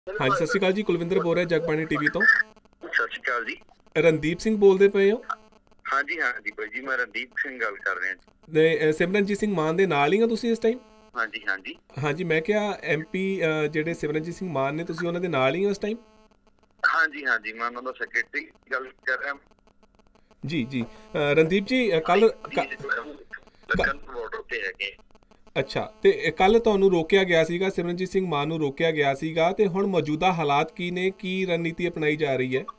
हाँ जी, सत श्री अकाल जी। कुलविंदर बोल रहा जगबाणी टीवी तो। सत श्री अकाल जी। रणदीप सिंह बोलते पे हो? हाँ जी भाई जी, मैं रणदीप सिंह गल कर रहा जी। ਤੇ ਸਿਮਰਨਜੀਤ ਸਿੰਘ ਮਾਨ ਦੇ ਨਾਲ ਹੀ ਹੋ ਤੁਸੀਂ ਇਸ ਟਾਈਮ? हाँ जी हाँ जी। ਹਾਂਜੀ, ਮੈਂ ਕਿਹਾ ਐਮਪੀ ਜਿਹੜੇ ਸਿਮਰਨਜੀਤ ਸਿੰਘ ਮਾਨ ਨੇ, ਤੁਸੀਂ ਉਹਨਾਂ ਦੇ ਨਾਲ ਹੀ ਹੋ ਇਸ ਟਾਈਮ? हाँ जी, मैं उन्होंने सैकटरी गल कर रहा। ਜੀ ਜੀ। ਰਣਦੀਪ ਜੀ, ਕੱਲ बॉर्डर पे है। ਅੱਛਾ, ਤੇ ਕੱਲ ਤੁਹਾਨੂੰ ਰੋਕਿਆ ਗਿਆ ਸੀਗਾ, ਸਿਮਰਨਜੀਤ ਸਿੰਘ ਮਾਨ ਨੂੰ ਰੋਕਿਆ ਗਿਆ ਸੀਗਾ, ਤੇ ਹੁਣ ਮੌਜੂਦਾ ਹਾਲਾਤ ਕੀ ਨੇ, ਕੀ ਰਣਨੀਤੀ ਅਪਣਾਈ ਜਾ ਰਹੀ ਹੈ?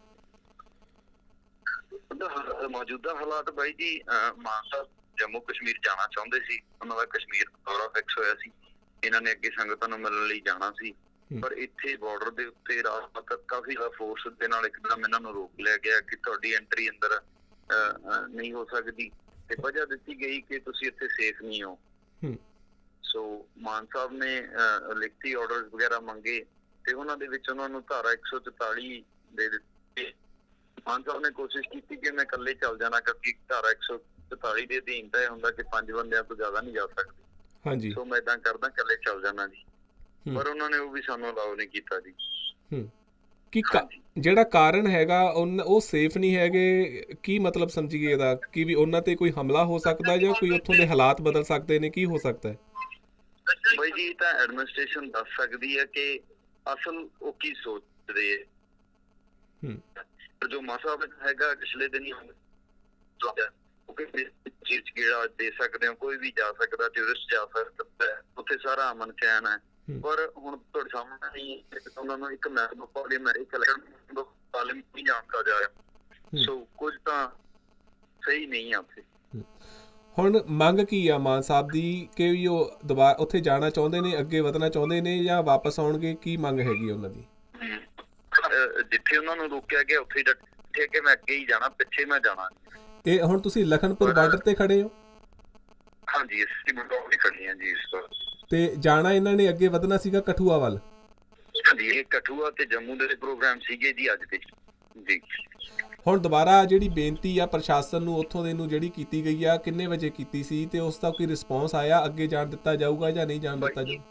ਮੌਜੂਦਾ ਹਾਲਾਤ ਬਾਈ ਜੀ, ਮਾਨ ਸਾਹਿਬ ਜੰਮੂ ਕਸ਼ਮੀਰ ਜਾਣਾ ਚਾਹੁੰਦੇ ਸੀ। ਉਹਨਾਂ ਦਾ ਕਸ਼ਮੀਰ ਦੌਰਾ ਫਿਕਸ ਹੋਇਆ ਸੀ। ਇਹਨਾਂ ਨੇ ਅੱਗੇ ਸੰਗਤਾਂ ਨੂੰ ਮਿਲਣ ਲਈ ਜਾਣਾ ਸੀ, ਪਰ ਇੱਥੇ ਬਾਰਡਰ ਦੇ ਉੱਤੇ ਰਾਤ ਤੱਕ ਕਾਫੀ ਜ਼ਿਆਦਾ ਫੋਰਸ ਦੇ ਨਾਲ ਇੱਕਦਮ ਇਹਨਾਂ ਨੂੰ ਰੋਕ ਲਿਆ ਗਿਆ ਕਿ ਤੁਹਾਡੀ ਐਂਟਰੀ ਅੰਦਰ ਨਹੀਂ ਹੋ ਸਕਦੀ, ਤੇ ਵਜ੍ਹਾ ਦਿੱਤੀ ਗਈ ਕਿ ਤੁਸੀਂ ਇੱਥੇ ਸੇਫ ਨਹੀਂ ਹੋ। ਸੋ ਮਾਨ ਸਾਹਿਬ ਨੇ ਲਿਖਤੀ ਆਰਡਰ ਵਗੈਰਾ ਮੰਗੇ, ਤੇ ਉਹਨਾਂ ਦੇ ਵਿੱਚ ਉਹਨਾਂ ਨੂੰ ਧਾਰਾ 144 ਦੇ ਦਿੱਤੇ। ਮਾਨ ਸਾਹਿਬ ਨੇ ਕੋਸ਼ਿਸ਼ ਕੀਤੀ ਕਿ ਮੈਂ ਇਕੱਲੇ ਚੱਲ ਜਾਣਾ, ਕਿਉਂਕਿ ਧਾਰਾ 144 ਦੇ ਅਧੀਨ ਤਾਂ ਇਹ ਹੁੰਦਾ ਕਿ 5 ਬੰਦਿਆਂ ਤੋਂ ਜ਼ਿਆਦਾ ਨਹੀਂ ਜਾ ਸਕਦੇ। ਹਾਂਜੀ। ਸੋ ਮੈਂ ਏਦਾਂ ਕਰਦਾ, ਇਕੱਲੇ ਚੱਲ ਜਾਣਾ ਜੀ, ਪਰ ਉਹਨਾਂ ਨੇ ਉਹ ਵੀ ਸਾਨੂੰ ਅਲਾਓ ਨਹੀਂ ਕੀਤਾ ਜੀ। ਕੀ ਜਿਹੜਾ ਕਾਰਨ ਹੈਗਾ ਉਹ ਸੇਫ ਨਹੀਂ ਹੈਗੇ, ਕੀ ਮਤਲਬ ਸਮਝੀਏ ਇਹਦਾ? ਕਿ ਵੀ ਉਹਨਾਂ ਤੇ ਕੋਈ ਹਮਲਾ ਹੋ ਸਕਦਾ ਜਾਂ ਕੋਈ ਉੱਥੋਂ ਦੇ ਹਾਲਾਤ ਬਦਲ ਸਕਦੇ ਨੇ, ਕੀ ਹੋ ਸਕਦਾ ਹੈ? ਬਾਈ ਜੀ, ਤਾਂ ਐਡਮਿਨਿਸਟ੍ਰੇਸ਼ਨ ਦੱਸ ਸਕਦੀ ਹੈ ਕਿ ਅਸਲ ਉਹ ਕੀ ਸੋਚਦੇ ਹੈ। ਜੋ ਮਸਲਾ ਹੈਗਾ ਪਿਛਲੇ ਦਿਨ ਹੀ ਗੇੜਾ ਦੇ ਸਕਦੇ ਹੋ, ਕੋਈ ਵੀ ਜਾ ਸਕਦਾ, ਟੂਰਿਸਟ ਜਾ ਸਕਦਾ, ਉੱਥੇ ਸਾਰਾ ਅਮਨ ਚੈਨ ਹੈ। ਪਰ ਹੁਣ ਤੁਹਾਡੇ ਸਾਹਮਣੇ ਉਹਨਾਂ ਨੂੰ ਇੱਕ ਨਹੀਂ ਜਾਣਦਾ ਜਾ ਰਿਹਾ। ਸੋ ਕੁਝ ਤਾਂ ਸਹੀ ਨਹੀਂ ਆ ਉੱਥੇ। ਹੁਣ ਮੰਗ ਕੀ ਆ ਮਾਨ ਸਾਹਿਬ ਦੀ, ਕਿ ਵੀ ਉਹ ਦੁਬਾਰਾ ਉੱਥੇ ਜਾਣਾ ਚਾਹੁੰਦੇ ਨੇ, ਅੱਗੇ ਵਧਣਾ ਚਾਹੁੰਦੇ ਨੇ, ਜਾਂ ਵਾਪਸ ਆਉਣਗੇ? ਕੀ ਮੰਗ ਹੈਗੀ ਉਹਨਾਂ ਦੀ? ਜਿੱਥੇ ਉਹਨਾਂ ਨੂੰ ਰੋਕਿਆ ਗਿਆ ਉੱਥੇ ਡਟੇ ਕਿ ਮੈਂ ਅੱਗੇ ਹੀ ਜਾਣਾ, ਪਿੱਛੇ ਮੈਂ ਜਾਣਾ। ਤੇ ਹੁਣ ਤੁਸੀਂ ਲਖਨਪੁਰ ਬਾਰਡਰ ਤੇ ਖੜੇ ਹੋ? ਹਾਂਜੀ, ਅਸੀਂ ਬਾਰਡਰ ਤੇ ਖੜੇ ਹਾਂ ਜੀ ਇਸ ਵਾਰ। ਤੇ ਜਾਣਾ ਇਹਨਾਂ ਨੇ, ਅੱਗੇ ਵਧਣਾ ਸੀਗਾ ਕਠੂਆ ਵੱਲ? ਹਾਂਜੀ, ਇਹ ਕਠੂਆ ਤੇ ਜੰਮੂ ਦੇ ਪ੍ਰੋਗਰਾਮ ਸੀਗੇ ਜੀ ਅੱਜ ਦੇ ਜੀ। ਹੁਣ ਦੁਬਾਰਾ ਜਿਹੜੀ ਬੇਨਤੀ ਆ ਪ੍ਰਸ਼ਾਸਨ ਨੂੰ ਉੱਥੋਂ ਦੇ ਨੂੰ ਜਿਹੜੀ ਕੀਤੀ ਗਈ ਆ, ਕਿੰਨੇ ਵਜੇ ਕੀਤੀ ਸੀ, ਤੇ ਉਸ ਦਾ ਕੋਈ ਰਿਸਪੌਂਸ ਆਇਆ? ਅੱਗੇ ਜਾਣ ਦਿੱਤਾ ਜਾਊਗਾ ਜਾਂ ਨਹੀਂ ਜਾਣ ਦਿੱਤਾ ਜਾਊਗਾ?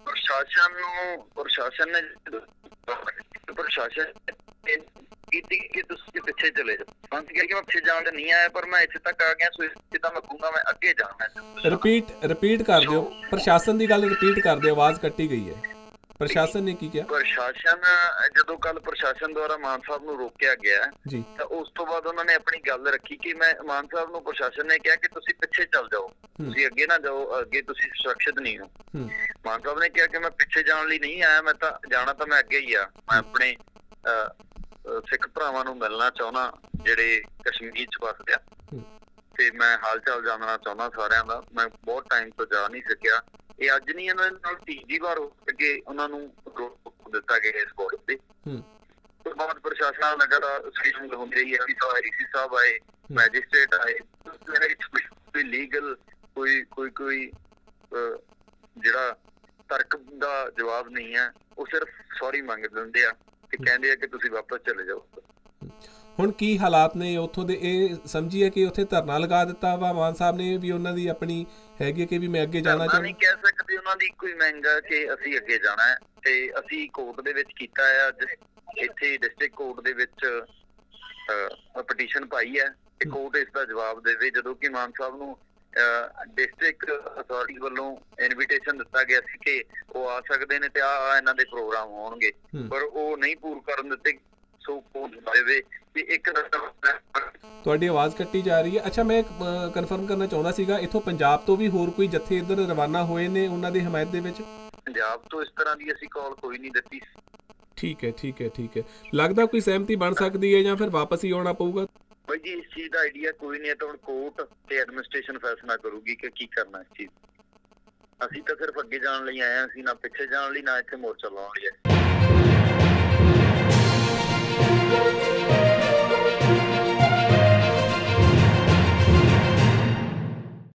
ਪ੍ਰਸ਼ਾਸਨ ਕੀਤੀ ਕਿ ਤੁਸੀਂ ਪਿੱਛੇ ਚਲੇ ਜਾਓ। ਮੈਂ ਕਿਹਾ ਕਿ ਮੈਂ ਪਿੱਛੇ ਜਾਣ ਤੇ ਨਹੀਂ ਆਇਆ, ਪਰ ਮੈਂ ਇੱਥੇ ਤੱਕ ਆ ਗਿਆ, ਸੋ ਜਿੱਦਾਂ ਮੈਂ ਕਹੂੰਗਾ ਮੈਂ ਅੱਗੇ ਜਾਣਾ। ਰਿਪੀਟ ਕਰ ਦਿਓ, ਪ੍ਰਸ਼ਾਸਨ ਦੀ ਗੱਲ ਰਿਪੀਟ ਕਰ ਦਿਓ, ਆਵਾਜ਼ ਕੱਟੀ ਗਈ ਹੈ। ਪ੍ਰਸ਼ਾਸਨ ਨੇ ਕੀ ਕਿਹਾ? ਪ੍ਰਸ਼ਾਸਨ, ਜਦੋਂ ਕੱਲ ਪ੍ਰਸ਼ਾਸਨ ਦੁਆਰਾ ਮਾਨ ਸਾਹਿਬ ਨੂੰ ਰੋਕਿਆ ਗਿਆ ਜੀ, ਤਾਂ ਉਸ ਤੋਂ ਬਾਅਦ ਉਹਨਾਂ ਨੇ ਆਪਣੀ ਗੱਲ ਰੱਖੀ ਕਿ ਮੈਂ ਮਾਨ ਸਾਹਿਬ ਨੂੰ, ਪ੍ਰਸ਼ਾਸਨ ਨੇ ਕਿਹਾ ਕਿ ਤੁਸੀਂ ਪਿੱਛੇ ਚੱਲ ਜਾਓ, ਤੁਸੀਂ ਅੱਗੇ ਨਾ ਜਾਓ, ਅੱਗੇ ਤੁਸੀਂ ਸੁਰੱਖਿਅਤ ਨਹੀਂ ਹੋ। ਮਾਨ ਸਾਹਿਬ ਨੇ ਕਿਹਾ ਕਿ ਮੈਂ ਪਿੱਛੇ ਜਾਣ ਲਈ ਨਹੀਂ ਆਇਆ, ਮੈਂ ਤਾਂ ਜਾਣਾ ਤਾਂ ਮੈਂ ਅੱਗੇ ਹੀ ਆ। ਮੈਂ ਆਪਣੇ ਸਿੱਖ ਭਰਾਵਾਂ ਨੂੰ ਮਿਲਣਾ ਚਾਹੁੰਦਾ ਜਿਹੜੇ ਕਸ਼ਮੀਰ ਚ ਵੱਸਦੇ ਆ, ਤੇ ਮੈਂ ਹਾਲ ਚਾਲ ਜਾਣਨਾ ਚਾਹੁੰਦਾ ਸਾਰਿਆਂ ਦਾ। ਮੈਂ ਬਹੁਤ ਟਾਈਮ ਤੋਂ ਜਾ ਨਹੀਂ ਸਕਿਆ। ਇਹ ਅੱਜ ਨਹੀਂ, ਇਹਨਾਂ ਨਾਲ ਤੀਜੀ ਵਾਰ ਹੋ ਕੇ ਉਹਨਾਂ ਨੂੰ ਰੋਕ ਦਿੱਤਾ ਗਿਆ ਇਸ ਬਾਰਡਰ ਤੇ। ਉਸ ਤੋਂ ਬਾਅਦ ਪ੍ਰਸ਼ਾਸਨ ਲਗਾਤਾਰ ਸਟੇਸ਼ਨ ਹੁੰਦੀ ਰਹੀ ਹੈ, ਡੀਸੀ ਸਾਹਿਬ ਆਏ, ਮੈਜਿਸਟ੍ਰੇਟ ਆਏ, ਕੋਈ ਲੀਗਲ ਕੋਈ ਜਿਹੜਾ ਤਰਕ ਦਾ ਜਵਾਬ ਨਹੀਂ ਹੈ। ਉਹ ਸਿਰਫ ਸੌਰੀ ਮੰਗ ਦਿੰਦੇ ਆ, ਕਿ ਕਹਿੰਦੇ ਆ ਕਿ ਤੁਸੀਂ ਵਾਪਸ ਚਲੇ ਜਾਓ। ਹੁਣ ਕੀ ਹਾਲਾਤ ਨੇ ਉੱਥੋਂ ਦੇ? ਇਹ ਸਮਝੀਏ ਕਿ ਉੱਥੇ ਧਰਨਾ ਲਗਾ ਦਿੱਤਾ ਵਾ ਮਾਨ ਸਾਹਿਬ ਨੇ, ਵੀ ਉਹਨਾਂ ਦੀ ਆਪਣੀ ਹੈਗੀ ਕਿ ਵੀ ਮੈਂ ਅੱਗੇ ਜਾਣਾ ਚਾਹੁੰਦਾ। ਨਹੀਂ ਕਹਿ ਸਕਦੇ, ਉਹਨਾਂ ਦੀ ਇੱਕੋ ਹੀ ਮੰਗ ਹੈ ਕਿ ਅਸੀਂ ਅੱਗੇ ਜਾਣਾ ਹੈ, ਤੇ ਅਸੀਂ ਕੋਰਟ ਦੇ ਵਿੱਚ ਕੀਤਾ ਹੈ। ਅੱਜ ਇੱਥੇ ਡਿਸਟ੍ਰਿਕਟ ਕੋਰਟ ਦੇ ਵਿੱਚ ਪਟੀਸ਼ਨ ਪਾਈ ਹੈ ਕਿ ਕੋਰਟ ਇਸ ਦਾ ਜਵਾਬ ਦੇਵੇ। ਜਦੋਂ ਕਿ ਮਾਨ ਸਾਹਿਬ ਨੂੰ ਡਿਸਟ੍ਰਿਕਟ ਅਥਾਰਟੀ ਵੱਲੋਂ ਇਨਵੀਟੇਸ਼ਨ ਦਿੱਤਾ ਗਿਆ ਸੀ ਕਿ ਉਹ ਆ ਸਕਦੇ ਨੇ ਤੇ ਆ ਇਹਨਾਂ ਦੇ ਪ੍ਰੋਗਰਾਮ ਹੋਣਗੇ, ਪਰ ਉਹ ਨਹੀਂ ਪੂਰ ਕਰਨ ਦਿੱਤੇ। ਸੋ ਤੁਹਾਡੀ ਆਵਾਜ਼ ਕੱਟੀ ਜਾ ਰਹੀ ਹੈ। ਅੱਛਾ, ਮੈਂ ਕਨਫਰਮ ਕਰਨਾ ਚਾਹੁੰਦਾ ਸੀਗਾ, ਇੱਥੋਂ ਪੰਜਾਬ ਤੋਂ ਵੀ ਹੋਰ ਕੋਈ ਜਥੇ ਇੱਧਰ ਰਵਾਨਾ ਹੋਏ ਨੇ ਉਹਨਾਂ ਦੀ ਹਮਾਇਤ ਦੇ ਵਿੱਚ? ਪੰਜਾਬ ਤੋਂ ਇਸ ਤਰ੍ਹਾਂ ਦੀ ਅਸੀਂ ਕਾਲ ਕੋਈ ਨਹੀਂ ਦਿੱਤੀ। ਠੀਕ ਹੈ। ਲੱਗਦਾ ਕੋਈ ਸਹਿਮਤੀ ਬਣ ਸਕਦੀ ਹੈ ਜਾਂ ਫਿਰ ਵਾਪਸ ਹੀ ਆਉਣਾ ਪਊਗਾ? ਬਾਈ ਜੀ, ਇਸ ਚੀਜ਼ ਦਾ ਆਈਡੀਆ ਕੋਈ ਨਹੀਂ ਹੈ, ਤਾਂ ਹੁਣ ਕੋਰਟ ਤੇ ਐਡਮਿਨਿਸਟ੍ਰੇਸ਼ਨ ਫੈਸਲਾ ਕਰੂਗੀ ਕਿ ਕੀ ਕਰਨਾ ਇਸ ਚੀਜ਼। ਅਸੀਂ ਤਾਂ ਸਿਰਫ ਅੱਗੇ ਜਾਣ ਲਈ ਆਏ ਹਾਂ, ਅਸੀਂ ਨਾ ਪਿੱਛੇ ਜਾਣ ਲਈ, ਨਾ ਇੱਥੇ ਮੋਰਚਾ ਲਾਉਣ ਲਈ ਆਏ।